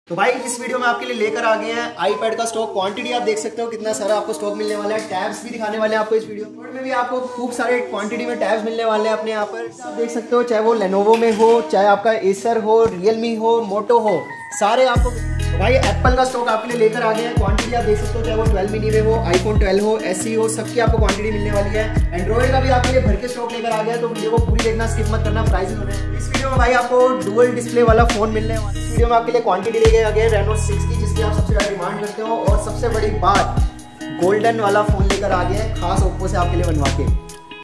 तो भाई इस वीडियो में आपके लिए लेकर आ गए हैं आईपैड का स्टॉक। क्वांटिटी आप देख सकते हो कितना सारा आपको स्टॉक मिलने वाला है। टैब्स भी दिखाने वाले हैं आपको इस वीडियो में भी आपको खूब सारे क्वांटिटी में टैब्स मिलने वाले हैं अपने यहाँ पर। आप देख सकते हो चाहे वो लेनोवो में हो, चाहे आपका एसर हो, रियलमी हो, मोटो हो, सारे आपको भाई एप्पल का स्टॉक आपके लिए लेकर आ गए हैं। क्वांटिटी आप देख सकते हो चाहे वो 12 मिनी में हो, आईफोन 12 हो, एसई हो, सबकी आपको क्वांटिटी मिलने वाली है। एंड्रॉइड का भी आपके लिए भर के स्टॉक लेकर आ गया है, तो वीडियो को पूरी देखना, स्किप मत करना। प्राइस होने इस वीडियो में भाई आपको डुअल डिस्प्ले वाला फोन मिलने वाला है। इस वीडियो में आपके लिए क्वांटिटी लेके आ गए रेनो 6 की, जिसकी आप सबसे ज्यादा डिमांड करते हो। और सबसे बड़ी बात, गोल्डन वाला फोन लेकर आ गए हैं खास ओप्पो से आपके लिए बनवा के।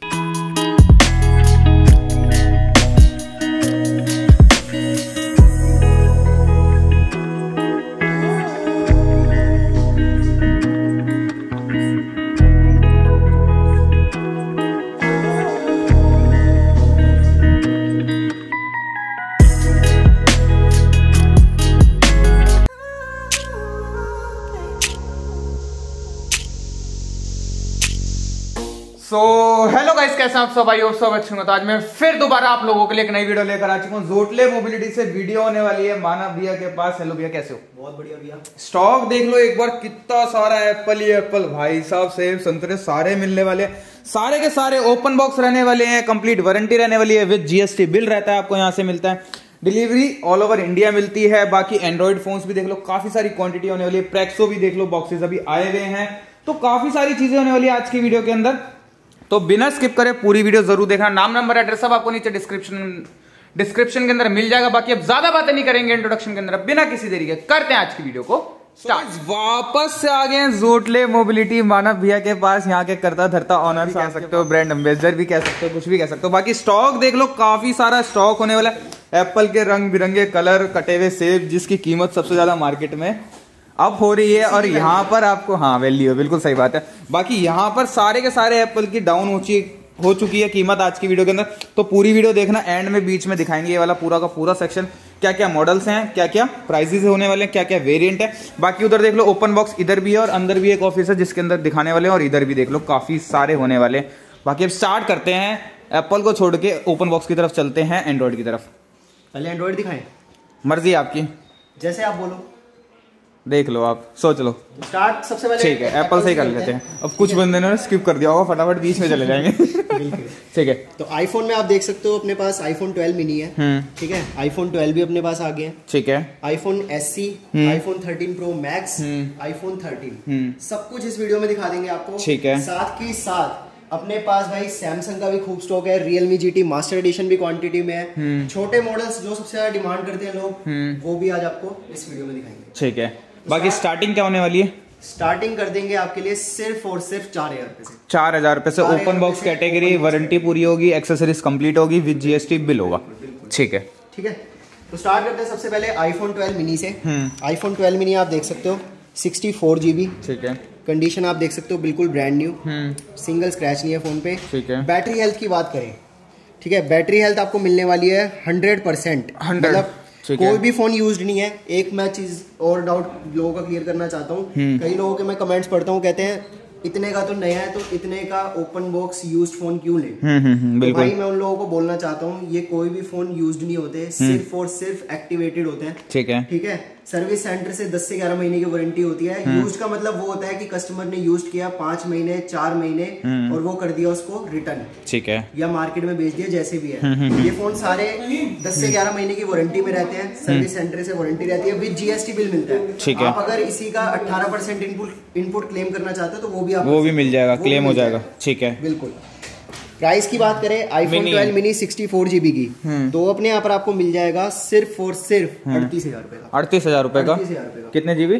सो हेलो गाइस, कैसे आप सब? भाई और सब अच्छे होंगे। तो आज मैं फिर दोबारा आप लोगों के लिए एक नई वीडियो लेकर आ चुका हूँ। जोटले मोबिलिटी से वीडियो होने वाली है मानव भैया के पास। हेलो भैया, कैसे हो? बहुत बढ़िया भैया। स्टॉक देख लो एक बार, कितना सारा एप्पल ही एप्पल भाई साहब, सेब संतरे सारे मिलने वाले हैं। सारे के सारे ओपन बॉक्स रहने वाले हैं, कंप्लीट वारंटी रहने वाली है, विद जीएसटी बिल रहता है, आपको यहाँ से मिलता है। डिलीवरी ऑल ओवर इंडिया मिलती है। बाकी एंड्रॉइड फोन्स भी देख लो, काफी सारी क्वांटिटी होने वाली है। प्रेक्सो भी देख लो, बॉक्सेस अभी आए हुए हैं, तो काफी सारी चीजें होने वाली है आज की वीडियो के अंदर। तो बिना स्किप करे पूरी वीडियो जरूर देखना। नाम, नंबर, एड्रेस सब आपको नीचे डिस्क्रिप्शन के अंदर मिल जाएगा। बाकी अब ज्यादा बातें नहीं करेंगे इंट्रोडक्शन के अंदर, बिना किसी देरी के करते हैं आज की वीडियो को स्टार्ट। वापस से आ गए हैं जोटले मोबिलिटी मानव भैया के पास। यहाँ के करता धरता ऑनर कह सकते हो, ब्रांड एम्बेसडर भी कह सकते हो, कुछ भी कह सकते हो। बाकी स्टॉक देख लो, काफी सारा स्टॉक होने वाला है। एप्पल के रंग बिरंगे कलर, कटे हुए सेब, जिसकी कीमत सबसे ज्यादा मार्केट में अप हो रही है। और यहाँ पर आपको वैल्यू, बिल्कुल सही बात है। बाकी यहाँ पर सारे के सारे एप्पल की डाउन हो चुकी है कीमत आज की वीडियो के अंदर। तो पूरी वीडियो देखना, एंड में बीच में दिखाएंगे ये वाला पूरा का पूरा सेक्शन, क्या क्या मॉडल्स हैं, क्या क्या प्राइसेस होने वाले हैं, क्या क्या वेरिएंट है। बाकी उधर देख लो ओपन बॉक्स इधर भी है, और अंदर भी एक ऑफिस है जिसके अंदर दिखाने वाले हैं, और इधर भी देख लो काफी सारे होने वाले हैं। बाकी अब स्टार्ट करते हैं, एप्पल को छोड़ के ओपन बॉक्स की तरफ चलते हैं, एंड्रॉइड की तरफ। पहले एंड्रॉइड दिखाएं, मर्जी आपकी, जैसे आप बोलो, देख लो, आप सोच लो। स्टार्ट सबसे पहले ठीक है, एप्पल से ही कर लेते हैं। अब कुछ बंदे ने स्किप कर दिया होगा, फटाफट बीच में चले जाएंगे। ठीक है, तो आईफोन में आप देख सकते हो अपने पास आईफोन 12 मिनी है। ठीक है, आईफोन 12 भी अपने पास आ गए हैं। ठीक है, iPhone SE, iPhone 13 pro max, iPhone 13, सब कुछ इस वीडियो में दिखा देंगे आपको। ठीक है, साथ के साथ अपने पास भाई सैमसंग का भी खूब स्टॉक है। रियलमी जीटी मास्टर एडिशन भी क्वांटिटी में है। छोटे मॉडल्स जो सबसे ज्यादा डिमांड करते हैं लोग, वो भी आज आपको इस वीडियो में दिखाएंगे। ठीक है, बाकी स्टार्टिंग क्या होने वाली है? स्टार्टिंग कर देंगे आपके लिए सिर्फ और सिर्फ 4000 रुपए से। 4000 रुपए से ओपन बॉक्स कैटेगरी, वारंटी पूरी होगी, एक्सेसरीज कंप्लीट होगी, विद जीएसटी बिल होगा। ठीक है, ठीक है, तो स्टार्ट करते हैं सबसे पहले आईफोन 12 मिनी से। आईफोन 12 मिनी आप देख सकते हो 64 GB। ठीक है, कंडीशन आप देख सकते हो बिल्कुल ब्रांड न्यू, सिंगल स्क्रैच नहीं है फोन पे। ठीक है, बैटरी हेल्थ की बात करें, ठीक है, बैटरी हेल्थ आपको मिलने वाली है 100%। मतलब कोई भी फोन यूज्ड नहीं है। एक मैं चीज और डाउट लोगों का क्लियर करना चाहता हूँ। कई लोगों के मैं कमेंट्स पढ़ता हूँ, कहते हैं इतने का तो नया है, तो इतने का ओपन बॉक्स यूज्ड फोन क्यों ले? तो भाई मैं उन लोगों को बोलना चाहता हूँ, ये कोई भी फोन यूज्ड नहीं होते, सिर्फ और सिर्फ एक्टिवेटेड होते हैं। ठीक है, ठीक है, सर्विस सेंटर से 10 से 11 महीने की वारंटी होती है। यूज्ड का मतलब वो होता है कि कस्टमर ने यूज्ड किया 5 महीने 4 महीने और वो कर दिया उसको रिटर्न। ठीक है, या मार्केट में बेच दिया, जैसे भी है। ये फोन सारे 10 से 11 महीने की वारंटी में रहते हैं। सर्विस सेंटर से वारंटी रहती है, विद जीएसटी बिल मिलता है। ठीक है, आप अगर इसी का 18% इनपुट क्लेम करना चाहते हो तो वो भी मिल जाएगा, क्लेम हो जाएगा। ठीक है, बिल्कुल। प्राइस की बात करें आईफोन 12 मिनी 64 GB की, तो अपने यहाँ पर आपको मिल जाएगा सिर्फ और सिर्फ 38,000 रुपए का। 38,000 रुपए का? कितने जीबी?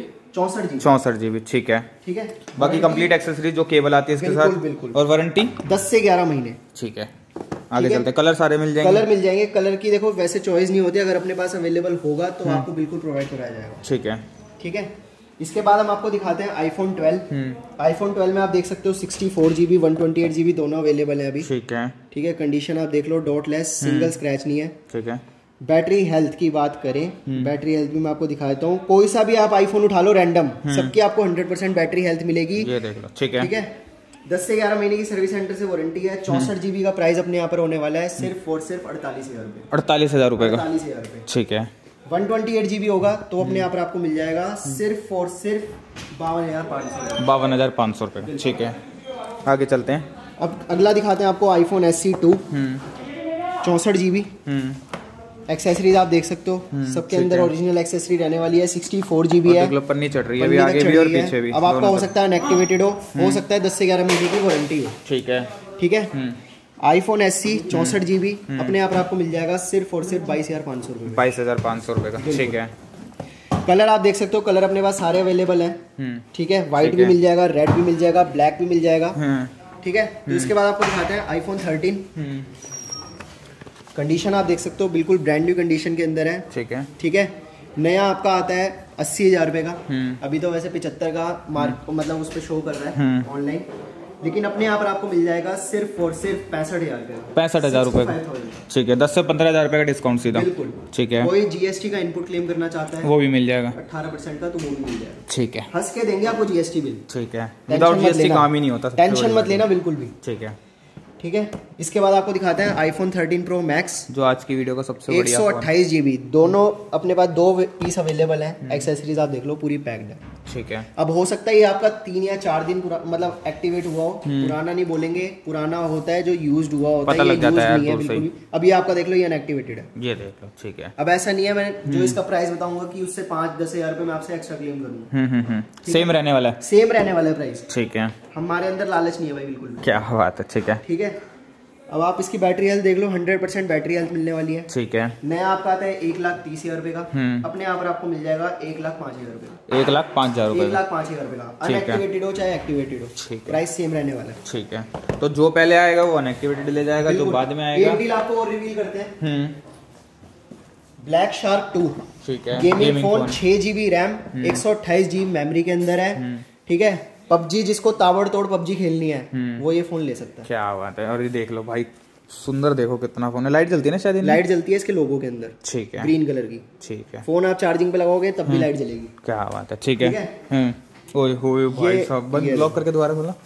64 GB। ठीक है, ठीक है। बाकी कंप्लीट एक्सेसरी जो केबल आती है इसके साथ, बिल्कुल। और वारंटी 10 से 11 महीने। ठीक है, आगे चलते हैं। कलर सारे मिल जाएंगे? कलर मिल जाएंगे। कलर की देखो वैसे चॉइस नहीं होती, अगर अपने पास अवेलेबल होगा तो आपको बिल्कुल प्रोवाइड कराया जाएगा। ठीक है, ठीक है। इसके बाद हम आपको दिखाते हैं आईफोन 12। आईफोन 12 में आप देख सकते हो 64 GB 128 GB दोनों अवेलेबल है अभी। ठीक है, ठीक है, कंडीशन आप देख लो डॉटलेस, सिंगल स्क्रैच नहीं है। ठीक है, बैटरी हेल्थ की बात करें, बैटरी हेल्थ भी मैं आपको दिखा देता हूँ। कोई सा भी आप आईफोन उठा लो रैंडम, सबकी आपको 100% बैटरी हेल्थ मिलेगी। ये देख लो। ठीक है, ठीक है, 10 से 11 महीने की सर्विस सेंटर से वारंटी है। 64 GB का प्राइस अपने यहाँ पर होने वाला है सिर्फ और सिर्फ 48,000 रुपए। 48,000 रुपए का? 48,000 रुपए। ठीक है, 128 GB होगा तो अपने यहाँ पर आपको मिल जाएगा सिर्फ और सिर्फ 52,500। 52,500 रुपये। ठीक है, आगे चलते हैं। अब अगला दिखाते हैं आपको आईफोन SE2 64 GB। एक्सेसरीज आप देख सकते हो सबके अंदर ओरिजिनल एक्सेसरी रहने वाली है। 64 GB है, पन्नी चढ़ रही है अभी आगे भी और पीछे भी। अब आपका हो सकता है अनएक्टिवेटेड हो सकता है 10 से 11 महीने की वारंटी हो। ठीक है, ठीक है। आईफोन SE 64 GB अपने यहाँ पर आपको मिल जाएगा सिर्फ और सिर्फ 22,500 रुपये। 22,500 रुपये का। ठीक है। कलर आप देख सकते हो, कलर अपने पास सारे अवेलेबल हैं। ठीक है, व्हाइट भी मिल जाएगा, रेड भी मिल जाएगा, ब्लैक भी मिल जाएगा। ठीक है, तो इसके बाद आपको दिखाते हैं आईफोन 13। कंडीशन आप देख सकते हो बिल्कुल ब्रांड न्यू कंडीशन के अंदर है। ठीक है। ठीक है, नया आपका आता है 80,000 रुपये का। अभी तो वैसे 75 का मार्क मतलब उस पर शो कर रहा है ऑनलाइन, लेकिन अपने यहाँ पर आपको मिल जाएगा सिर्फ और सिर्फ 65,000 रुपये। 65,000 रुपये। ठीक है, 10 से 15,000 रुपये का डिस्काउंट सीधा। बिल्कुल। ठीक है, कोई GST का इनपुट क्लेम करना चाहता है वो भी मिल जाएगा 18% का, तो वो भी मिल जाएगा। ठीक है, हंस के देंगे आपको GST बिल। ठीक है, विदाउट GST काम ही नहीं होता। टेंशन मत लेना बिल्कुल भी। ठीक है। ठीक है, इसके बाद आपको दिखाते हैं आईफोन 13 Pro Max, जो आज की वीडियो का सबसे बढ़िया 128 GB। दोनों अपने पास 2 पीस अवेलेबल हैं। एक्सेसरीज आप देख लो पूरी पैक्ड है। ठीक है। अब हो सकता है ये आपका 3 या 4 दिन मतलब एक्टिवेट हुआ हो। पुराना नहीं बोलेंगे, पुराना होता है जो यूज्ड हुआ होता है, पता लग जाता है बिल्कुल भी। अभी आपका देख लो ये अनएक्टिवेटेड है, ये देख लो। ठीक है, अब ऐसा नहीं है मैं जो इसका प्राइस बताऊंगा कि उससे 5-10 हजार रुपए मैं आपसे एक्स्ट्रा क्लेम करूंगा। सेम रहने वाला है, सेम रहने वाला है प्राइस। ठीक है, हमारे अंदर लालच नहीं है भाई बिल्कुल। क्या बात है। ठीक है। ठीक है, अब आप इसकी बैटरी हेल्थ देख लो, 100% बैटरी हेल्थ मिलने वाली है। ठीक है। नया आपका आता है 1,30,000 रुपए का। अपने यहाँ पर आपको मिल जाएगा 1,05,000 रुपए। 1,05,000 रुपए। 1,05,000 रुपए का, अनएक्टिवेटेड हो चाहे एक्टिवेटेड हो। ठीक है, प्राइस सेम रहने वाला है। ठीक है, तो जो पहले आएगा वो अनएक्टिवेटेड ले जाएगा, जो बाद में आएगा। एक डील आपको और रिवील करते हैं, ब्लैक शार्क 2। ठीक है, gaming phone 6 GB RAM 128 GB memory के अंदर है। ठीक है, PUBG जिसको ताबड़तोड़ PUBG खेलनी है वो ये फोन ले सकता है। क्या बात है। और ये देख लो भाई, सुंदर देखो कितना फोन है। लाइट जलती है ना शायद, लाइट जलती है इसके लोगो के अंदर। ठीक है, ग्रीन कलर की। ठीक है, फोन आप चार्जिंग पे लगाओगे तब भी लाइट जलेगी। क्या बात है। ठीक है। ओए होए भाई साहब, बंद ब्लॉक करके दोबारा बोला।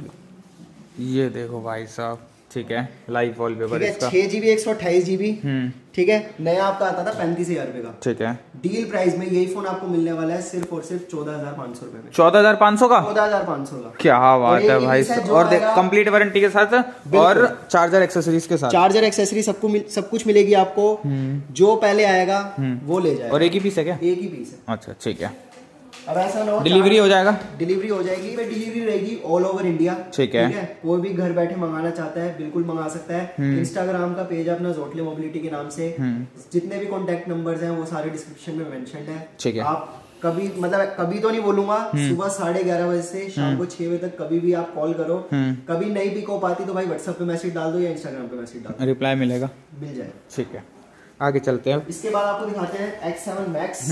ये देखो भाई साहब। ठीक है, लाइव वॉलपेपर इसका 6 GB 128 GB। ठीक है, नया आपका आता था 35,000 रुपए का। ठीक है, डील प्राइस में यही फोन आपको मिलने वाला है सिर्फ और सिर्फ 14,500 रुपए में। 14,500 का। 14,500 का, क्या बात है भाई। और देख, कंप्लीट वारंटी के साथ और चार्जर एक्सेसरीज के साथ। चार्जर एक्सेसरी सब कुछ मिलेगी आपको। जो पहले आएगा वो ले जाएगा। और एक ही पीस है क्या? एक ही पीस है। अच्छा, ठीक है। अब ऐसा ना हो, डिलीवरी हो जाएगा। डिलीवरी हो जाएगी, डिलीवरी रहेगी ऑल ओवर इंडिया। ठीक है, कोई भी घर बैठे मंगाना चाहता है बिल्कुल मंगा सकता है। इंस्टाग्राम का पेज अपना जोटले मोबिलिटी के नाम से, जितने भी कॉन्टेक्ट नंबर्स हैं वो सारे डिस्क्रिप्शन में मेंशन्ड है। ठीक है, आप कभी मतलब कभी तो नहीं बोलूंगा, सुबह 11:30 बजे से शाम को 6 बजे तक कभी भी आप कॉल करो। कभी नहीं पिक हो पाती तो भाई व्हाट्सएप पे मैसेज डाल दो या इंस्टाग्राम पे मैसेज डाल दो, रिप्लाई मिलेगा, मिल जाएगा। ठीक है, आगे चलते हैं। इसके बाद आपको दिखाते हैं X7 Max।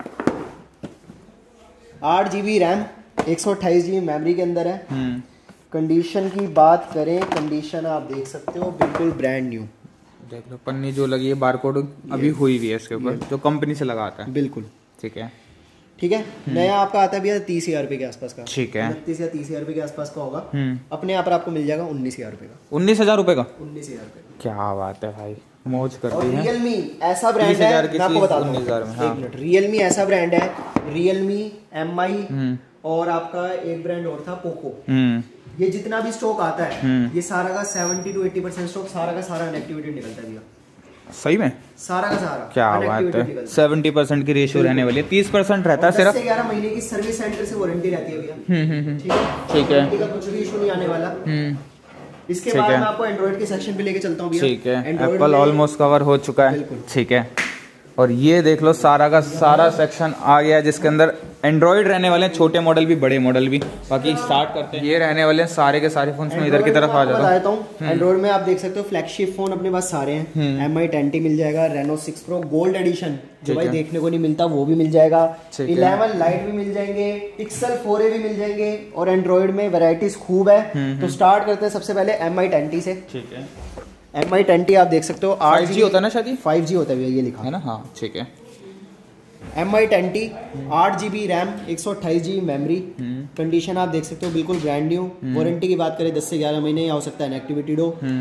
8 GB RAM 128 GB memory के अंदर है। कंडीशन की बात करें, कंडीशन आप देख सकते हो बिल्कुल ब्रांड न्यू। देख लो, पन्नी जो लगी है बारकोड अभी हुई हुई है इसके ऊपर, जो कंपनी से लगा आता है। बिल्कुल ठीक है, ठीक है। नया आपका आता है भैया 30,000 रुपए के आसपास का। ठीक है, 29 या 30,000 रुपए के आसपास का होगा। अपने यहाँ पर आपको मिल जाएगा 19,000 रुपए का। 19,000 रुपए का? 19,000 रुपए। क्या बात है भाई, मौज करती है। रियलमी ऐसा ब्रांड है, मैं आपको बताता हूँ। 19,000 में। एक मिनट, रियलमी ऐसा ब्रांड है, रियलमी, MI और आपका एक ब्रांड और था पोको। ये जितना भी स्टॉक आता है ये सारा का 70 to 80% स्टॉक सारा का सारा अनएक्टिवेटेड निकलता है भैया। सही में? सारा का सारा क्या बात है। 70% की रेशियो रहने वाली है, 30% रहता है सिर्फ। 11 महीने की सर्विस सेंटर से वारंटी रहती है भैया। ठीक है, ठीक है, कुछ भी इशू नहीं आने वाला। इसके बाद मैं आपको एंड्रॉइड के सेक्शन पे लेके चलता हूँ भैया। ठीक है, एप्पल ऑलमोस्ट कवर हो चुका है। ठीक है, और ये देख लो सारा का सारा सेक्शन आ गया जिसके अंदर एंड्रॉइड रहने वाले हैं, छोटे मॉडल भी बड़े मॉडल भी। बाकी स्टार्ट करते हैं। ये रहने वाले हैं सारे के सारे फोन में, इधर की तरफ आ जाता हूँ। एंड्रॉइड में आप देख सकते हो फ्लैगशिप फोन अपने पास सारे हैं। MI 10T मिल जाएगा, Reno 6 Pro गोल्ड एडिशन जो भाई देखने को नहीं मिलता वो भी मिल जाएगा। 11 लाइट भी मिल जाएंगे, Pixel 4a भी मिल जाएंगे और एंड्रॉइड में वैरायटीज खूब है। तो स्टार्ट करते हैं सबसे पहले MI 10T से। ठीक है, MI 10T आप देख सकते हो 5G होता है ना शायद? 5G होता है ये लिखा है ना। हाँ, ठीक है। MI 10T 8 GB RAM 128 GB memory. Condition आप देख सकते हो बिल्कुल ब्रांड न्यू। वारंटी की बात करें 10 से 11 महीने, या हो सकता है इनएक्टिवेटेड हो।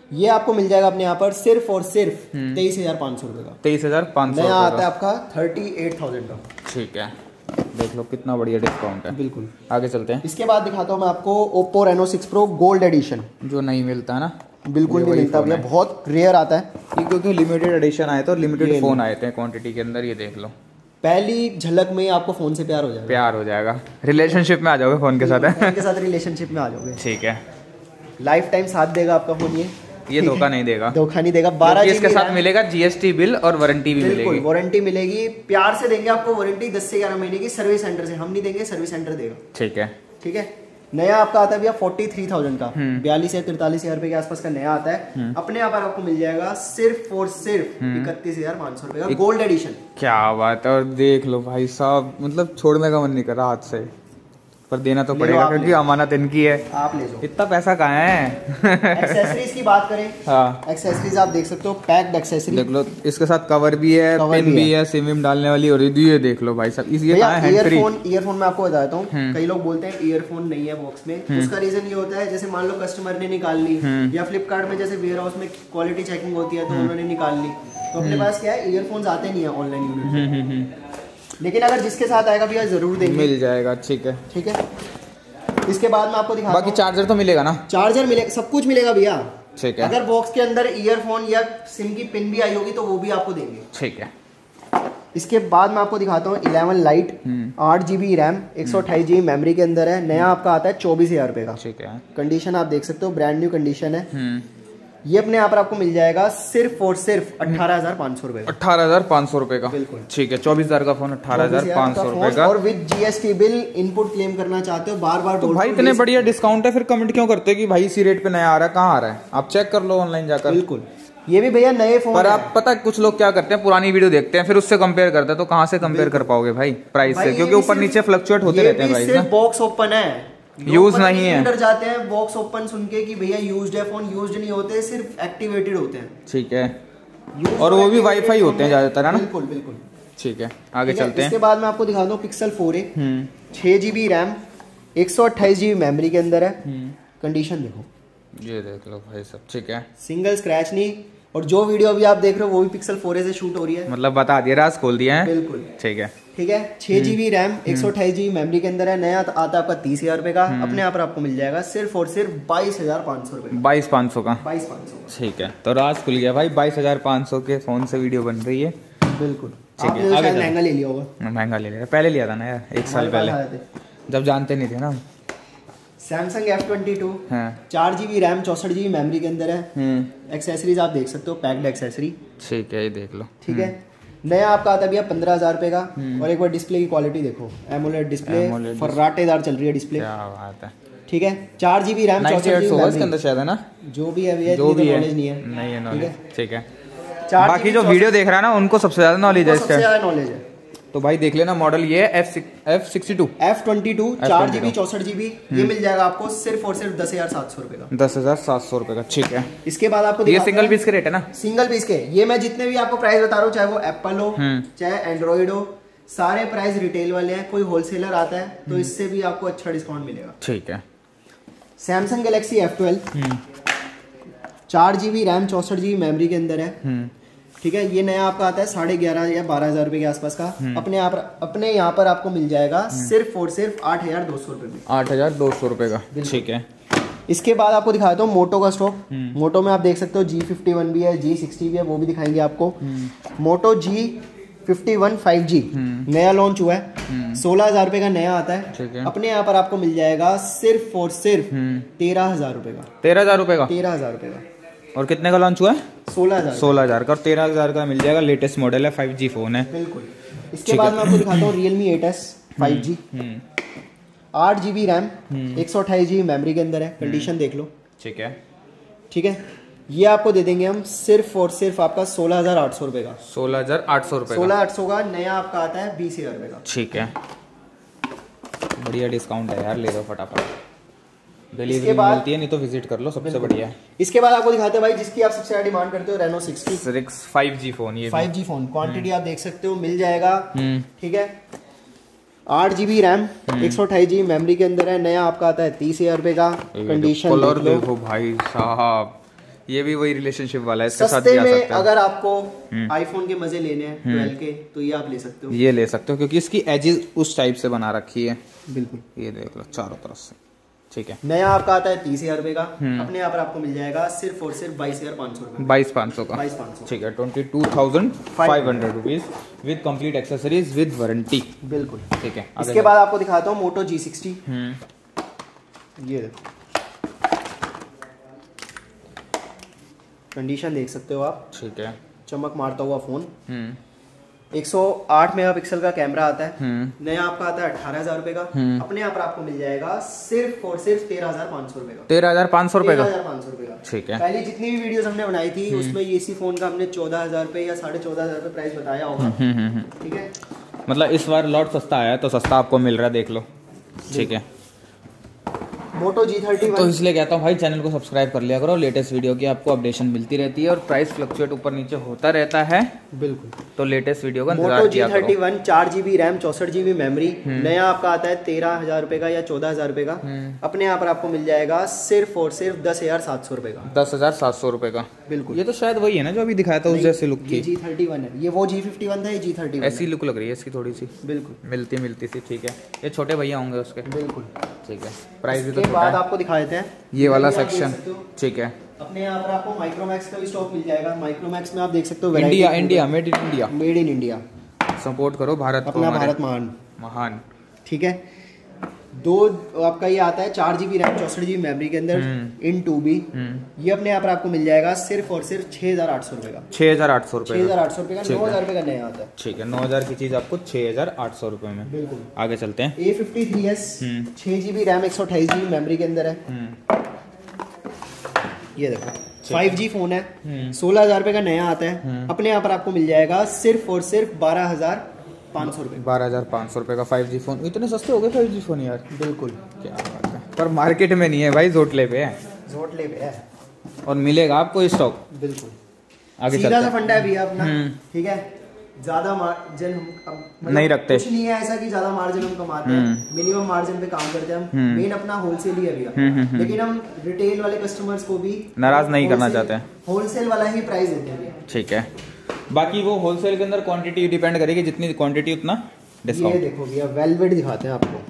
ये आपको मिल जाएगा अपने यहाँ पर सिर्फ और सिर्फ 23,500 रुपए का। 23,500 नया आता है आपका 38,000 का। ठीक है, देख लो कितना बढ़िया डिस्काउंट है। बिल्कुल। आगे चलते हैं। इसके बाद दिखाता हूँ मैं आपको Oppo Reno 6 Pro gold edition, जो नहीं मिलता है ना, बिल्कुल नहीं मिलता भैया, बहुत रेयर आता है क्योंकि लिमिटेड एडिशन आए थे और लिमिटेड फोन आए थे क्वांटिटी के अंदर। ये देख लो, पहली झलक में ही आपको फोन से प्यार हो जाएगा। रिलेशनशिप में आ जाओगे फोन के साथ, फोन के साथ रिलेशनशिप में आ जाओगे। ठीक है, लाइफ टाइम साथ देगा आपका फोन, ये धोखा नहीं देगा, धोखा नहीं देगा। 12 GB इसके साथ मिलेगा जीएसटी बिल और वारंटी भी मिलेगी। वारंटी मिलेगी, प्यार से देंगे आपको वारंटी 10 से 11 महीने की सर्विस सेंटर से, हम नहीं देंगे, सर्विस सेंटर देगा। ठीक है, ठीक है। नया आपका आता है भैया 43,000 का, 42 या 43,000 रुपए के आसपास का नया आता है। अपने यहाँ पर आपको मिल जाएगा सिर्फ और सिर्फ 31,500 रुपए का गोल्ड एडिशन। क्या बात है। और देख लो भाई साहब, मतलब छोड़ने का मन नहीं कर रहा हाथ से, पर देना तो पड़ेगा क्योंकि अमानत इनकी है। आप ले लो। इतना पैसा कहाँ है। एक्सेसरीज की बात करें, हाँ एक्सेसरीज आप देख सकते हो, पैक्ड एक्सेसरी देख लो, इसके साथ कवर भी है, पिन भी है, सिम विम डालने वाली, और ये देख लो भाई साहब। ये ईयरफोन मैं आपको बताता हूँ, कई लोग बोलते हैं ईयरफोन नहीं है बॉक्स में, उसका रीजन ये होता है, जैसे मान लो कस्टमर ने निकाल ली, या फ्लिपकार्ट में जैसे वेयर हाउस में क्वालिटी चेकिंग होती है तो उन्होंने निकाल ली, तो अपने पास क्या है, ईयरफोन्स आते नहीं है ऑनलाइन यूनिट, लेकिन अगर जिसके साथ आएगा भैया जरूर देंगे, मिल जाएगा। ठीक है, ठीक है। इसके बाद में आपको दिखा, बाकी चार्जर तो मिलेगा ना, चार्जर मिलेगा, सब कुछ मिलेगा भैया। ठीक है। अगर बॉक्स के अंदर ईयरफोन या सिम की पिन भी आई होगी तो वो भी आपको देंगे। ठीक है। इसके बाद मैं आपको दिखाता हूँ 11 lite 8 GB RAM 128 GB memory के अंदर है। नया आपका आता है 24,000 रुपए का। ठीक है। कंडीशन आप देख सकते हो, ब्रांड न्यू कंडीशन है। ये अपने यहाँ पर आपको मिल जाएगा सिर्फ और सिर्फ 18,500 रुपए का। 18,500 रुपए का, बिल्कुल। ठीक है, 24,000 का फोन 18,500 रुपए का, और विद GST बिल। इनपुट क्लेम करना चाहते हो बार बार, तो भाई इतने बढ़िया डिस्काउंट है, फिर कमेंट क्यों करते हो कि भाई इसी रेट पे नया आ रहा है? कहाँ आ रहा है? आप चेक कर लो ऑनलाइन जाकर। बिल्कुल, ये भी भैया नए फोन। पर आप पता है कुछ लोग क्या करते हैं, पुरानी वीडियो देखते हैं फिर उससे कंपेयर करते हैं, तो कहाँ से कंपेयर कर पाओगे भाई प्राइस से, क्योंकि ऊपर नीचे फ्लक्चुएट होते रहते हैं प्राइस। बॉक्स ओपन है, यूज नहीं है, डर जाते हैं बॉक्स ओपन सुन के कि भैया यूज्ड है फोन। यूज्ड नहीं होते, सिर्फ एक्टिवेटेड होते हैं। ठीक है, और वो भी वाईफाई होते हैं ज्यादातर, है ना? बिल्कुल बिल्कुल। ठीक है, आगे चलते हैं। इसके बाद मैं आपको दिखाता हूँ Pixel 4a 6 GB RAM 128 GB memory के अंदर है। कंडीशन देखो, ये देख लो भाई सब। ठीक है, सिंगल स्क्रैच नहीं, और जो वीडियो अभी आप देख रहे हो वो भी Pixel 4a से शूट हो रही है, मतलब बता दिया, राज खोल दिया है। बिल्कुल, ठीक है। ठीक है, 6 GB रैम 128 GB मेमोरी के अंदर है। नया आता है आपका 30,000 रुपए का। अपने यहाँ पर आपको मिल जाएगा सिर्फ और सिर्फ 22,500 रुपए। 22,500 का, 22,500। ठीक है, तो राज खुल गया भाई, 22,500 के फोन से वीडियो बन रही है। बिल्कुल, ठीक है। आगे महंगा ले लिया होगा, महंगा ले लिया, पहले लिया था ना यार, 1 साल पहले, जब जानते नहीं थे ना। Samsung F22 4 GB RAM 64 GB memory के अंदर है। एक्सेसरीज आप देख सकते हो, पैक्ड एक्सेसरी। ठीक है, ये देख लो। ठीक है, नया आपका आता है भैया 15,000 रुपए का। और एक बार डिस्प्ले की क्वालिटी देखो, एमोलेड डिस्प्ले, फर्राटेदार चल रही है डिस्प्ले। क्या बात है। ठीक है, 4 GB रैम 64 GB इसके अंदर शायद, है ना? जो भी है भैया, जो भी नॉलेज नहीं है, नहीं है नॉलेज। ठीक है, बाकी जो वीडियो देख रहा है ना उनको सबसे ज्यादा नॉलेज है, सबसे ज्यादा नॉलेज है। तो भाई देख लेना, मॉडल ये F22 4 GB 64 GB। ये मिल जाएगा आपको सिर्फ और सिर्फ 10,700 रुपए का। 10,700 रुपए का, ठीक है। इसके बाद आपको ये सिंगल पीस के रेट है ना? सिंगल पीस के, ये मैं जितने भी आपको प्राइस बता रहा हूँ, चाहे वो एप्पल हो चाहे एंड्रॉइड हो, सारे प्राइस रिटेल वाले हैं। कोई होलसेलर आता है तो इससे भी आपको अच्छा डिस्काउंट मिलेगा। ठीक है। Samsung Galaxy F12 4 GB RAM 64 GB memory के अंदर है। ठीक है, ये नया आपका आता है 11,500 या 12,000 रुपए के आसपास का। अपने यहाँ पर आपको मिल जाएगा सिर्फ और सिर्फ 8,200 रुपए में। 8,200 रुपए का, ठीक है। इसके बाद आपको दिखाता हूँ मोटो का स्टॉक। मोटो में आप देख सकते हो G51 भी है, G60 भी है, वो भी दिखाएंगे आपको। मोटो G51 5G नया लॉन्च हुआ है, 16,000 रुपए का नया आता है। अपने यहाँ पर आपको मिल जाएगा सिर्फ और सिर्फ 13,000 रुपए का। 13,000 रुपए का, 13,000 रुपए का। और कितने का लॉन्च हुआ है? 16,000 का, और 13,000 का मिल जाएगा। लेटेस्ट मॉडल है, 5G फोन है। बिल्कुल। इसके बाद मैं आपको दिखाता हूँ Realme 8s 5G 8 GB RAM 128 GB memory के अंदर है। कंडीशन देख लो। ठीक है, ठीक है। ये आपको दे देंगे हम सिर्फ और सिर्फ आपका 16,800 रुपए का। 16,800 रुपए, 16,800 का। नया आपका आता है 20,000 रुपए का। ठीक है, बढ़िया डिस्काउंट है यार, ले लो फटाफट। डिलीवरी मिलती है, नहीं तो विजिट कर लो, सबसे बढ़िया है। इसके बाद आपको दिखाते हैं भाई जिसकी आप सबसे ज्यादा डिमांड करते हो, Reno 6 5G फोन। ये 5G फोन क्वांटिटी आप देख सकते हो, मिल जाएगा। ठीक है, 8 GB रैम 128 GB मेमोरी के अंदर है। नया आपका आता है 30,000 रुपए का। कंडीशन देखो भाई साहब, ये भी वही रिलेशनशिप वाला है, इसके साथ सस्ते भी आ में सकता है। अगर आपको आईफोन के मजे लेने हैं 12 के, तो ये आप ले सकते हो। ये ले सकते हो क्योंकि इसकी एजेस उस टाइप से बना रखी है। बिल्कुल, ये देख लो चारों तरफ से, ठीक है। नया आपका आता है 30,000 रुपए का, अपने यहाँ पर आपको मिल जाएगा सिर्फ और सिर्फ 22,500 रुपए। 22,500 का, 22,500, ठीक है। 22,500 rupees with complete accessories with warranty. बिल्कुल, ठीक है। इसके बाद आपको दिखाता हूँ मोटो G60। ये देखो, कंडीशन देख सकते हो आप, ठीक है। चमक मारता हुआ फोन। 108 मेगापिक्सल का कैमरा आता है। नया आपका आता है 18,000 रुपए का, अपने यहाँ पर आपको मिल जाएगा सिर्फ और सिर्फ 13,500 रुपए का। 13,500 रुपए का, 13,500 रुपए का, ठीक है। पहले जितनी भी वीडियोस हमने बनाई थी उसमें इसी फोन का हमने 14,000 रुपए या 14,500 रुपए प्राइस बताया होगा। ठीक है, मतलब इस बार लॉट सस्ता आया है, तो सस्ता आपको मिल रहा है, देख लो, ठीक है। मोटो G31, तो इसलिए कहता हूँ भाई चैनल को सब्सक्राइब कर लिया करो, लेटेस्ट वीडियो की आपको अपडेशन मिलती रहती है और प्राइस फ्लक्चुएट ऊपर नीचे होता रहता है। बिल्कुल, तो लेटेस्ट वीडियो का मोटो G31 4GB RAM 64GB memory, नया आपका आता है 13,000 रुपए का या 14,000 रुपए का, अपने यहाँ पर आपको मिल जाएगा सिर्फ और सिर्फ 10,700 रुपए का। 10,700 रुपए का, बिल्कुल। ये तो शायद वही है ना जो अभी दिखाया था उस जैसे लुक की। G31 है, ये वो G51 था, ये G31 ऐसी लुक लग रही है इसकी थोड़ी सी, बिल्कुल मिलती सी, ठीक है। ये छोटे भैया होंगे उसके, बिल्कुल, ठीक है। प्राइस भी तो इसके बाद आपको दिखा देते हैं ये वाला आप देख सेक्शन, सकते हो। ठीक है। अपने यहाँ पर आपको माइक्रोमैक्स का भी स्टॉक मिल जाएगा। माइक्रोमैक्स में आप देख सकते हो India made in India, support करो भारत को, अपना भारत महान। ठीक है, दो आपका ये आता है 4GB रैम 64GB मेमोरी के अंदर इन 2B। ये अपने यहाँ पर आपको मिल जाएगा सिर्फ और सिर्फ 6,800 रुपए का। 6,800 रुपए, 6,800 रुपए का, 9,000 रुपए का नया आता है, ठीक है। 9,000 की चीज आपको 6,800 रुपए में। बिल्कुल। आगे चलते हैं। A53s 6GB RAM 128GB memory के अंदर है। ये देखो 5G फोन है, 16,000 रुपए का नया आता है, अपने यहाँ पर आपको मिल जाएगा सिर्फ और सिर्फ 12,500 रुपए। 12,500 रुपए का 5G फोन। इतने सस्ते हो गए 5G फोन यार, बिल्कुल, क्या बात है। पर मार्केट में नहीं है भाई, जोटले पे है, जोटले पे है और मिलेगा आपको स्टॉक। बिल्कुल, आगे सीधा चलते सा हैं। फंडा है भैया अपना। ठीक है, ज्यादा मार्जिन हम नहीं रखते, कुछ नहीं है ऐसा कि ज्यादा मार्जिन हम कमाते हैं, मिनिमम मार्जिन पे काम करते हैं हम। मेन अपना होलसेल ही है भैया, लेकिन हम रिटेल वाले कस्टमर्स को भी नाराज नहीं करना चाहते हैं, होलसेल वाला ही प्राइस देते हैं भैया। ठीक है। बाकी वो होलसेल के अंदर क्वांटिटी डिपेंड करेगी, जितनी क्वांटिटी उतना डिस्काउंट। ये देखो भैया, वेलवेट दिखाते हैं आपको।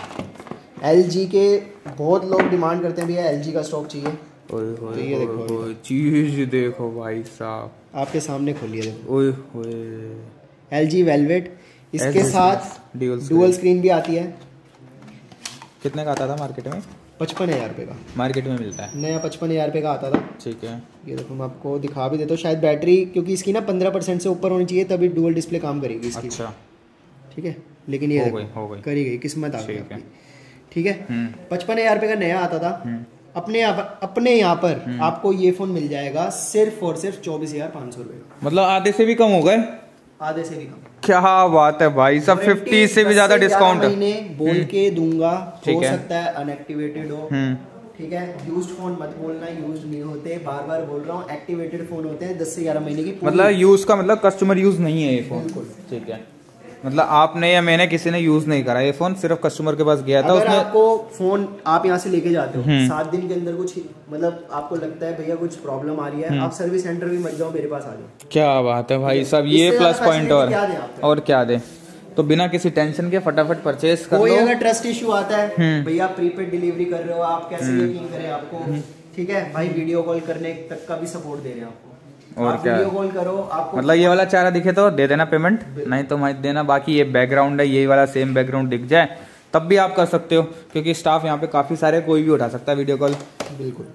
LG के बहुत लोग डिमांड करते हैं भैया, LG का स्टॉक चाहिए। तो ये देखो चीज देखो भाई साहब, आपके सामने खोलिए, देखो ओए होए, LG वेलवेट, इसके साथ डुअल स्क्रीन भी आती है। कितने का आता था मार्केट में? 55,000 रुपए का मार्केट में मिलता है, नया 55,000 रुपए का आता था, ठीक है। ये देखो मैं आपको दिखा भी देता हूँ। शायद बैटरी क्योंकि इसकी ना 15% से ऊपर होनी चाहिए तभी डुअल डिस्प्ले काम करेगी इसकी। अच्छा, ठीक है, लेकिन ये हो गई करी गई, किस्मत आ गई ठीक है। आपकी। ठीक है, 55,000 रुपए का नया आता था, अपने यहाँ पर आपको ये फोन मिल जाएगा सिर्फ और सिर्फ 24,500 रुपए का। मतलब आधे से भी कम हो गए, आधे से भी कम। क्या बात है भाई, सब 50 से भी ज्यादा डिस्काउंट महीने बोल के दूंगा, ठीक हो है। सकता है अनएक्टिवेटेड हो। ठीक है, यूज्ड फोन मत बोलना, यूज्ड नहीं होते, बार बार बोल रहा हूँ, एक्टिवेटेड फोन होते हैं 10 से 11 महीने की। मतलब यूज का मतलब कस्टमर यूज नहीं है ये फोन, बिल्कुल, ठीक है। मतलब आपने या मैंने किसी ने यूज नहीं करा ये फोन, सिर्फ कस्टमर के पास गया था। अगर उसने आपको फोन आप यहाँ से लेके जाते हो 7 दिन के अंदर कुछ मतलब आपको लगता है भैया कुछ प्रॉब्लम आ रही है, आप सर्विस सेंटर भी मत जाओ, मेरे पास आ जाओ। क्या बात है भाई साहब, ये इससे प्लस ज्यादा पॉइंट facility और क्या दे, तो बिना किसी टेंशन के फटाफट परचेज कर कोई लो। अगर ट्रस्ट इशू आता है भैया, प्रीपेड डिलीवरी कर रहे हो आप, कैसे यकीन करें आपको। ठीक है भाई, वीडियो कॉल करने तक का भी सपोर्ट दे रहे हैं आपको, और क्या, वीडियो कॉल करो आपको। मतलब ये वाला चारा दिखे तो दे देना पेमेंट, नहीं तो मत देना। बाकी ये बैकग्राउंड है, यही वाला सेम बैकग्राउंड दिख जाए तब भी आप कर सकते हो, क्योंकि स्टाफ यहाँ पे काफी सारे, कोई भी उठा सकता है वीडियो कॉल। बिल्कुल।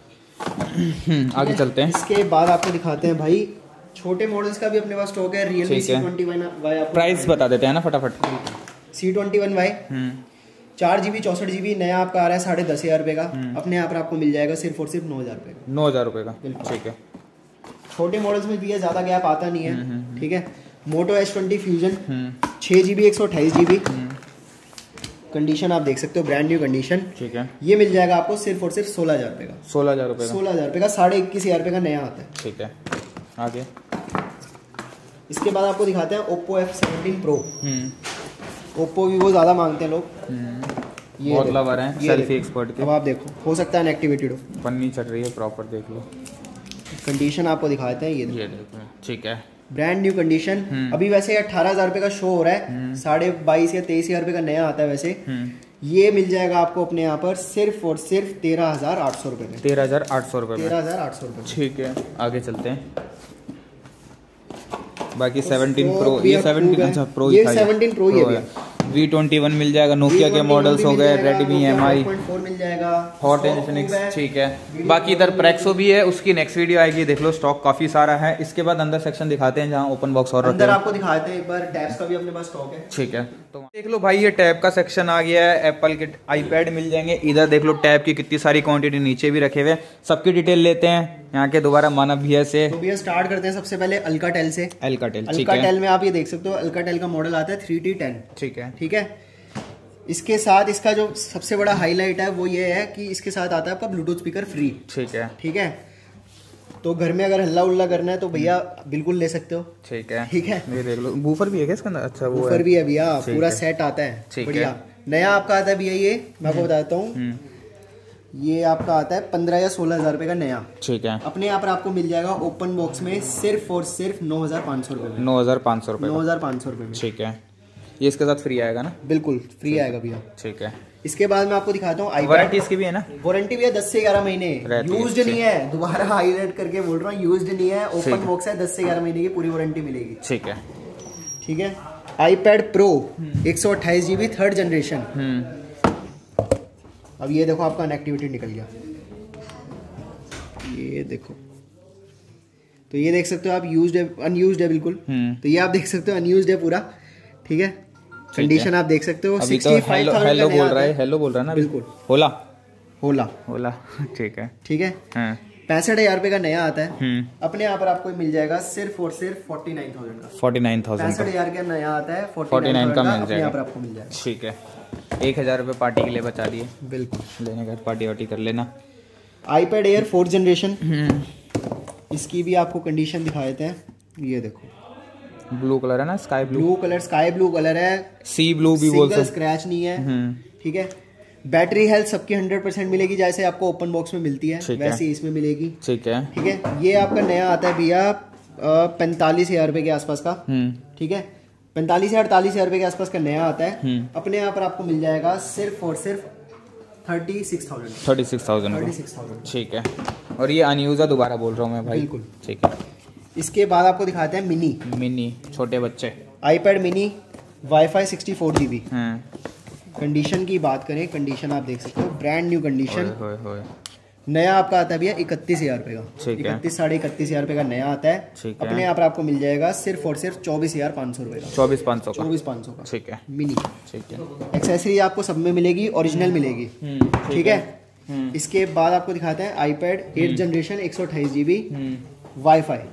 आगे चलते हैं। इसके बाद आपको दिखाते हैं भाई छोटे मॉडल्स का भी अपने पास स्टॉक है। Realme C21Y, प्राइस बता देते हैं ना फटाफट। C21Y 4GB 64GB नया आपका आ रहा है 10,500 रुपए का, अपने यहाँ पर आपको मिल जाएगा सिर्फ और सिर्फ 9,000 रुपए का। 9,000 रुपए का, ठीक है। छोटे मॉडल्स में भी है, ज्यादा गैप आता नहीं है। ठीक है, मोटो S20 fusion 6GB 128GB, condition आप देख सकते हो, ब्रांड न्यू कंडीशन, ठीक है। ये मिल जाएगा आपको सिर्फ और सिर्फ 16,000 रुपए का। 16,000 रुपए का, 16,000 रुपए का, 21,500 रुपए का नया आता है, ठीक है। आगे इसके बाद आपको दिखाते हैं Oppo F17 Pro। Oppo Vivo ज्यादा मांगते हैं लोग, ये बहुत लवर हैं सेल्फी एक्सपर्ट के। अब आप देखो, हो सकता है अनएक्टिवेटेड हो, पन्नी चढ़ रही है प्रॉपर, देख लो। कंडीशन आपको दिखाते हैं, ये देखो। ठीक है, ब्रांड न्यू कंडीशन। अभी वैसे 18,000 रुपये का शो हो रहा है, 22,500 या 23,000 रुपये का नया आता है वैसे। ये मिल जाएगा आपको अपने यहाँ पर सिर्फ और सिर्फ 13,800 रुपये में। 13,800 रुपये में। 13,800 रुपये। ठीक है, आगे चलते हैं। बाकी 17 प्रो, ये 17, अच्छा प्रो, ये 17 प्रो ही है। V21 मिल जाएगा, नोकिया के मॉडल्स हो गए, रेडमी MI 4 मिल जाएगा, हॉट इन्फिनिक्स। ठीक है, बाकी इधर प्रेक्सो भी है, उसकी नेक्स्ट वीडियो आएगी, देख लो, स्टॉक काफी सारा है। इसके बाद अंदर सेक्शन दिखाते हैं जहाँ ओपन बॉक्स और अंदर आपको दिखाते हैं एक बार, टैब्स का भी अपने पास स्टॉक है। ठीक है, तो देख लो भाई, ये टैब का सेक्शन आ गया है, एप्पल के आईपैड मिल जाएंगे। इधर देख लो टैब की कितनी सारी क्वांटिटी नीचे भी रखे हुए, सबकी डिटेल लेते हैं यहाँ के दोबारा मानव भैया से। तो भैया स्टार्ट करते हैं सबसे पहले अल्काटेल से। अल्काटेल में आप ये देख सकते हो, अल्काटेल का मॉडल आता है 3T10। ठीक है, ठीक है। इसके साथ इसका जो सबसे बड़ा हाईलाइट है वो ये है कि इसके साथ आता है आपका ब्लूटूथ स्पीकर फ्री। ठीक है, ठीक है। तो घर में अगर हल्ला उल्ला करना है तो भैया बिल्कुल ले सकते हो। ठीक है, ठीक है। ये देख लो, बूफर भी है क्या इसके अंदर? अच्छा, बूफर भी है भैया, पूरा सेट आता है। ठीक बढ़िया, नया आपका आता है भैया, ये मैं आपको बताता हूँ, ये आपका आता है 15 या 16,000 रुपए का नया। ठीक है, अपने यहाँ पर आपको मिल जाएगा ओपन बॉक्स में सिर्फ और सिर्फ 9,500 रुपए में। 9,500 रुपए, 9,500 रुपए में। ठीक है, ये इसके साथ फ्री आएगा ना? बिल्कुल फ्री आएगा भैया। ठीक है, इसके बाद मैं आपको दिखाता हूँ, वारंटी इसकी भी है ना? वारंटी भी है 10 से 11 महीने। यूज्ड नहीं है, दोबारा हाईलाइट करके बोल रहा हूँ, यूज्ड नहीं है, ओपन बॉक्स है, 10 से 11 महीने की पूरी वारंटी मिलेगी। ठीक है, ठीक है। iPad Pro 128 GB 3rd generation. अब ये देखो आपका कनेक्टिविटी निकल गया, ये देखो, तो ये देख सकते हो आप, यूज्ड है, अनयूज्ड है बिल्कुल। तो ये आप देख सकते हो अनयूज्ड है पूरा। ठीक है, कंडीशन आप देख सकते हो। अभी तो हेलो बोल रहा है, हेलो बोल रहा है ना? बिल्कुल, होला होला होला। ठीक है, ठीक है। 65,000 रुपए का नया आता है, अपने यहाँ पर आपको मिल जाएगा सिर्फ और सिर्फ 49,000 का। 49,000 65,000 का नया आता है, 49 का मिल जाएगा, यहाँ पर आपको मिल जाएगा। ठीक है, 1,000 रुपये पार्टी के लिए बचा दिए। बिल्कुल, लेने का पार्टी वार्टी कर लेना। iPad Air 4th जनरेशन, इसकी भी आपको कंडीशन दिखा देते हैं। ये देखो, ब्लू कलर है ना, sky blue colour, sky blue colour है, सी ब्लू भी बोल सकते, स्क्रैच नहीं है। ठीक है। बैटरी हेल्थ सबकी 100% मिलेगी, जैसे आपको ओपन बॉक्स में मिलती है वैसे इसमें मिलेगी। ठीक है, ठीक है। ये आपका नया आता है भैया 45,000 रुपए के आसपास का। ठीक है, 45 या 48,000 रुपए के आसपास का नया आता है। अपने यहाँ पर आपको मिल जाएगा सिर्फ और सिर्फ 36,000। ठीक है, और ये अनयूज दोबारा बोल रहा हूँ मैं भाई। बिल्कुल, ठीक है। इसके बाद आपको दिखाते हैं मिनी छोटे बच्चे iPad mini wifi 64 GB। Condition की बात करें, कंडीशन आप देख सकते हो, ब्रांड न्यू कंडीशन। नया आपका आता है भैया 31,000 रुपए का। 31 साढ़े 31,000 रुपए का नया आता है। अपने यहाँ पर आपको मिल जाएगा सिर्फ और सिर्फ 24,500 रुपए का। 24,500 का। ठीक है, मिनी। ठीक है, एक्सेसरी आपको सब में मिलेगी, ओरिजिनल मिलेगी। ठीक है। इसके बाद आपको दिखाते हैं iPad 8th generation 128 GB wifi.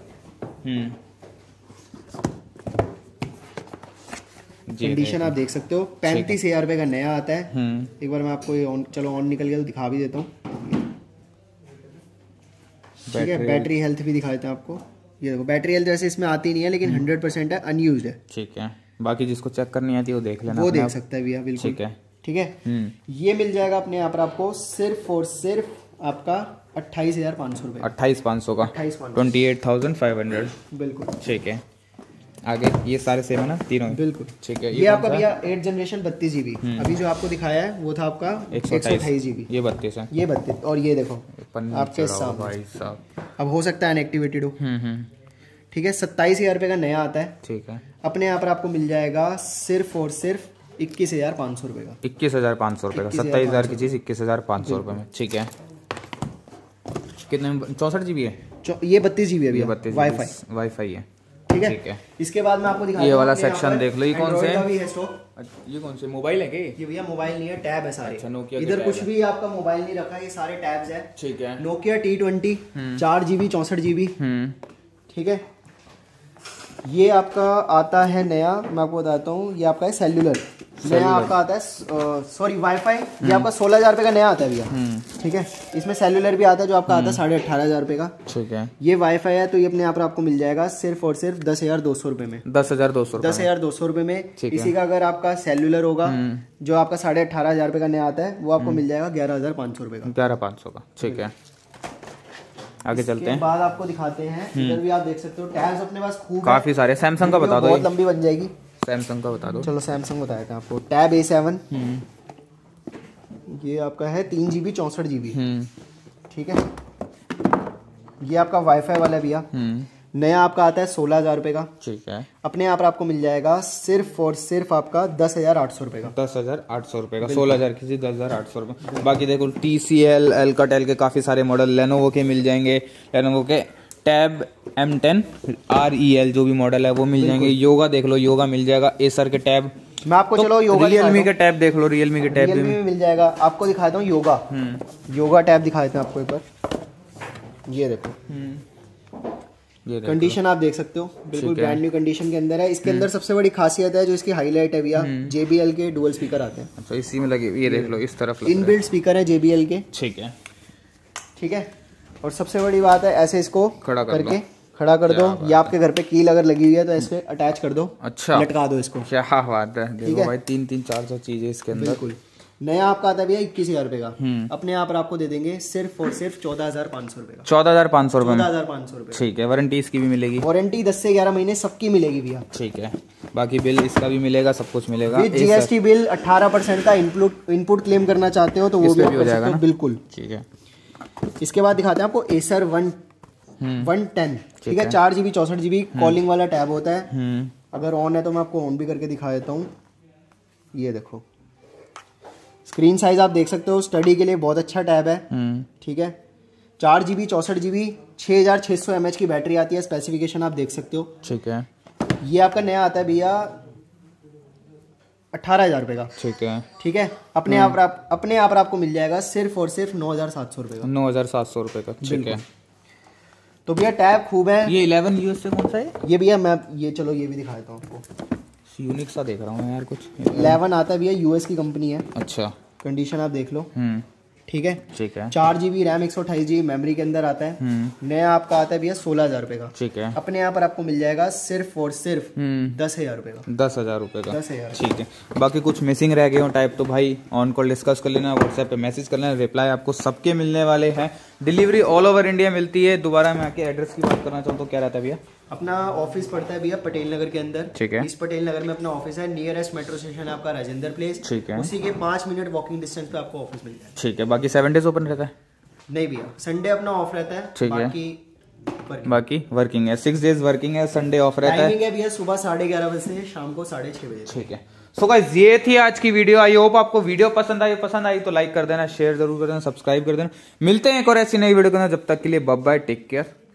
Condition आप देख सकते हो, 35,000 रुपए का नया आता है। एक बार मैं आपको ये चलो ऑन निकल गया तो दिखा भी देता हूँ। ठीक है, बैटरी हेल्थ भी दिखा देते हैं आपको। ये देखो, बैटरी हेल्थ वैसे इसमें आती नहीं है, लेकिन 100% है, अनयूज्ड है। ठीक है, बाकी जिसको चेक करनी आती है वो देख लेना, वो देख सकता है भैया। बिल्कुल, ठीक है। ठीक है, ये मिल जाएगा अपने यहाँ पर आपको सिर्फ और सिर्फ आपका 28,500 रुपए। 28,500 का, 28,500। बिल्कुल, ठीक है। आगे ये सारे सेम है ना, तीनों? बिल्कुल, ठीक है। ये आपका भैया 8th जनरेशन 32 GB। अभी जो आपको दिखाया है वो था आपका 128 GB। ये 32 है, ये 32। और ये देखो आपके सामने भाई साहब, अब हो सकता है अनएक्टिवेटेड हो। ठीक है, 27,000 रुपए का नया आता है। ठीक है, अपने यहाँ पर आपको मिल जाएगा सिर्फ और सिर्फ 21,500 रुपए का। 21,500 रुपए का, 27,000 की चीज 21,500 रुपए में। ठीक है, कितने में? 64 GB है ये, 32 GB है, 32 वाईफाई है। ठीक है, इसके बाद मैं आपको दिखाता हूं, ये वाला सेक्शन देख लो। ये कौन से है? ये कौन से मोबाइल है? ये भैया मोबाइल नहीं है, टैब है सारे। अच्छा, नोकिया इधर कुछ भी आपका मोबाइल नहीं रखा, ये सारे टैब्स है। ठीक है, नोकिया T20 4 GB 64 GB। ठीक है, ये आपका आता है नया, मैं आपको बताता हूँ, ये आपका है सेल्यूलर नया आपका आता है, सॉरी वाईफाई। ये आपका 16,000 रुपए का नया आता है भैया। ठीक है, इसमें सेल्यूलर भी आता है जो आपका आता है 18,500 रुपए का। ठीक है, ये वाईफाई है, तो ये अपने यहाँ पर आपको मिल जाएगा सिर्फ और सिर्फ 10,200 रुपए में। 10,200 रुपए में। इसी का अगर आपका सेल्यूलर होगा जो आपका 18,500 रुपए का नया आता है, वो आपको मिल जाएगा 11,500 रुपए का। 11,500 का। ठीक है, आगे चलते हैं। बाद आपको दिखाते हैं, इधर भी आप देख सकते हो टैब्स अपने पास खूब काफी सारे। सैमसंग का बता दो, बहुत लंबी बन जाएगी। सैमसंग का बता दो। चलो सैमसंग बताया था आपको। टैब A7, ये आपका है 3 GB 64 GB, ठीक है। ये आपका वाईफाई वाला भैया, नया आपका आता है 16,000 रुपए का, ठीक है। अपने यहाँ पर आपको मिल जाएगा सिर्फ और सिर्फ आपका 10,800 रुपए का। 10,800 रुपए का, 16,000 की चीज 10,800 रुपए। बाकी देखो TCL, Alcatel के काफी सारे मॉडल, लेनोवो के मिल जाएंगे, लेनोवो के टैब M10 REL जो भी मॉडल है वो मिल जाएंगे। योगा देख लो, योगा मिल जाएगा। एसर के टैब मैं आपको तो चलो योगा, रियलमी के टैब देख लो, रियलमी के टैब भी मिल जाएगा। आपको दिखाता हूँ योगा, योगा टैब दिखा देते हैं आपको एक बार। ये देखो, ये कंडीशन आप देख सकते हो, बिल्कुल ब्रांड न्यू कंडीशन के अंदर है। इसके अंदर सबसे बड़ी खासियत है जो इसकी हाईलाइट है भैया, JBL के डुअल स्पीकर आते हैं। अच्छा, इसी में लगे, ये देख लो, इस तरफ इनबिल्ट स्पीकर है JBL के, ठीक है, ठीक है। और सबसे बड़ी बात है, ऐसे इसको खड़ा करके खड़ा कर दो, या आपके घर पे कील अगर लगी हुई है तो ऐसे अटैच कर दो, अच्छा लटका दो इसको। क्या बात है, देखो भाई 300-400 चीजें इसके अंदर। बिल्कुल नया आपका आता है भैया 21,000 रुपए का, अपने यहाँ पर आपको दे देंगे सिर्फ और सिर्फ 14,500 रुपए का। 14,500 रुपए, 14,500 रुपए, ठीक है। वारंटी इसकी भी मिलेगी, वारंटी 10 से 11 महीने सबकी मिलेगी भैया, ठीक है। बाकी बिल इसका भी मिलेगा, सब कुछ मिलेगा। GST बिल 18% का इनपुट क्लेम करना चाहते हो तो वो भी हो जाएगा, बिल्कुल, ठीक है। इसके बाद दिखाते हैं आपको Acer 110, ठीक है। 4 GB 64 GB कॉलिंग वाला टैब होता है। अगर ऑन है तो मैं आपको ऑन भी करके दिखा देता हूँ। ये देखो, स्क्रीन साइज आप देख सकते हो, स्टडी के लिए बहुत अच्छा टैब है, ठीक है। 4 GB 64 GB 6600 mAh की बैटरी आती है, स्पेसिफिकेशन आप देख सकते हो, ठीक है। ये आपका नया आता है भैया 18,000 रुपए का, ठीक है, ठीक है। अपने आप आपको मिल जाएगा सिर्फ और सिर्फ 9,700 रुपए का, 9,700 रुपए का, ठीक है। तो भैया टैब खूब है। ये 11 यूएस से कौन सा है ये भैया? मैं ये चलो ये भी दिखा देता हूँ आपको, यूनिक सा देख रहा हूँ यार कुछ। 11 आता है भैया, यूएस की कंपनी है, अच्छा। कंडीशन आप देख लो, ठीक है, ठीक है। 4 GB रैम 128 GB मेमोरी के अंदर आता है। नया आपका आता है भैया 16,000 रुपए का, ठीक है। अपने यहाँ पर आपको मिल जाएगा सिर्फ और सिर्फ 10,000 रुपए का, 10,000 रुपए का, 10,000, ठीक है। बाकी कुछ मिसिंग रह गए हो टाइप तो भाई ऑन कॉल डिस्कस कर लेना, व्हाट्सएप पे मैसेज कर लेना, रिप्लाई आपको सबके मिलने वाले हैं। डिलीवरी ऑल ओवर इंडिया मिलती है। दोबारा मैं आके एड्रेस की बात करना चाहूँ तो क्या रहता है भैया? अपना ऑफिस पड़ता है भैया पटेल नगर के अंदर, ठीक है। इस पटेल नगर में अपना ऑफिस है। नियरेस्ट मेट्रो स्टेशन है आपका राजेंद्र प्लेस, ठीक है। उसी के 5 मिनट वॉकिंग डिस्टेंस पे आपको ऑफिस मिल जाए, ठीक है। बाकी 7 डेज ओपन रहता है? नहीं भैया, संडे अपना ऑफ रहता है, ठीक है। बाकी वर्किंग है, 6 डेज वर्किंग है, संडे ऑफ रहता है। टाइमिंग है भैया सुबह 11:30 बजे से शाम को 6:30 बजे, ठीक है। सो गाइस ये थी आज की वीडियो। आई होप आपको वीडियो पसंद आई तो लाइक कर देना, शेयर जरूर कर देना, सब्सक्राइब कर देना। मिलते हैं एक और ऐसी नई वीडियो के अंदर, जब तक के लिए बाय बाय, टेक केयर।